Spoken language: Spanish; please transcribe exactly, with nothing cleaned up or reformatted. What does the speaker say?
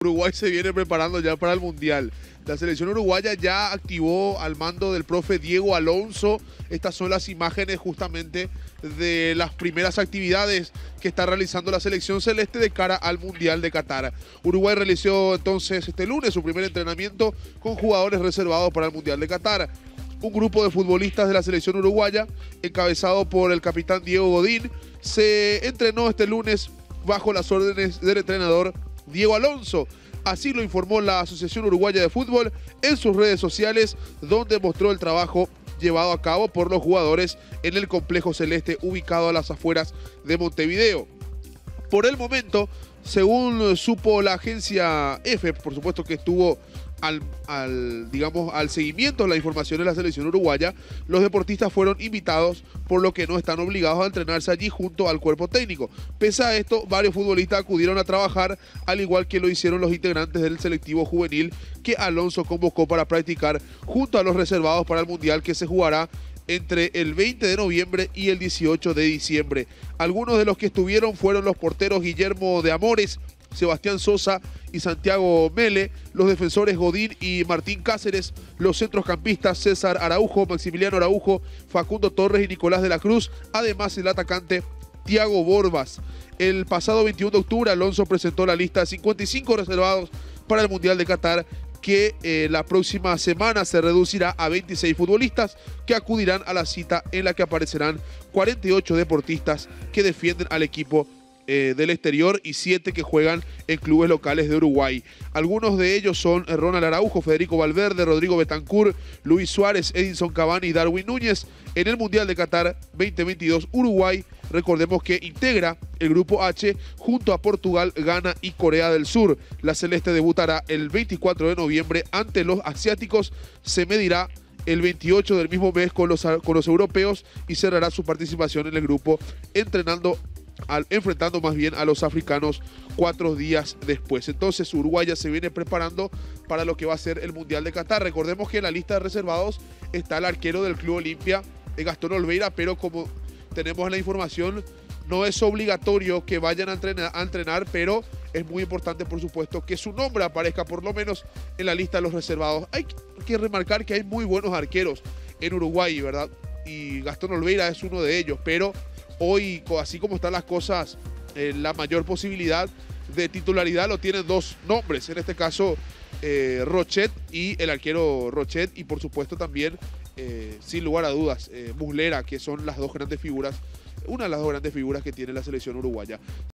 Uruguay se viene preparando ya para el Mundial. La selección uruguaya ya activó al mando del profe Diego Alonso. Estas son las imágenes justamente de las primeras actividades que está realizando la selección celeste de cara al Mundial de Qatar. Uruguay realizó entonces este lunes su primer entrenamiento con jugadores reservados para el Mundial de Qatar. Un grupo de futbolistas de la selección uruguaya, encabezado por el capitán Diego Godín, se entrenó este lunes bajo las órdenes del entrenador Diego Alonso. Así lo informó la Asociación Uruguaya de Fútbol en sus redes sociales, donde mostró el trabajo llevado a cabo por los jugadores en el complejo celeste ubicado a las afueras de Montevideo. Por el momento, según supo la agencia F, por supuesto que estuvo al, al, digamos, al seguimiento de la información de la selección uruguaya, los deportistas fueron invitados, por lo que no están obligados a entrenarse allí junto al cuerpo técnico. Pese a esto, varios futbolistas acudieron a trabajar, al igual que lo hicieron los integrantes del selectivo juvenil que Alonso convocó para practicar junto a los reservados para el Mundial que se jugará entre el veinte de noviembre y el dieciocho de diciembre. Algunos de los que estuvieron fueron los porteros Guillermo de Amores, Sebastián Sosa y Santiago Mele, los defensores Godín y Martín Cáceres, los centrocampistas César Araujo, Maximiliano Araujo, Facundo Torres y Nicolás de la Cruz, además el atacante Thiago Borbas. El pasado veintiuno de octubre Alonso presentó la lista de cincuenta y cinco reservados para el Mundial de Qatar, que eh, la próxima semana se reducirá a veintiséis futbolistas que acudirán a la cita, en la que aparecerán cuarenta y ocho deportistas que defienden al equipo Eh, del exterior y siete que juegan en clubes locales de Uruguay. Algunos de ellos son Ronald Araujo, Federico Valverde, Rodrigo Betancourt, Luis Suárez, Edinson Cavani y Darwin Núñez. En el Mundial de Qatar veinte veintidós, Uruguay, recordemos que integra el grupo H junto a Portugal, Ghana y Corea del Sur. La celeste debutará el veinticuatro de noviembre ante los asiáticos, se medirá el veintiocho del mismo mes con los, con los europeos y cerrará su participación en el grupo entrenando Al, enfrentando más bien a los africanos cuatro días después. Entonces Uruguay ya se viene preparando para lo que va a ser el Mundial de Qatar. Recordemos que en la lista de reservados está el arquero del Club Olimpia, Gastón Olveira, pero como tenemos la información, no es obligatorio que vayan a entrenar, a entrenar, pero es muy importante, por supuesto, que su nombre aparezca por lo menos en la lista de los reservados. Hay que remarcar que hay muy buenos arqueros en Uruguay, ¿verdad? Y Gastón Olveira es uno de ellos, pero hoy, así como están las cosas, eh, la mayor posibilidad de titularidad lo tienen dos nombres, en este caso eh, Rochet y el arquero Rochet, y por supuesto también, eh, sin lugar a dudas, eh, Muslera, que son las dos grandes figuras, una de las dos grandes figuras que tiene la selección uruguaya.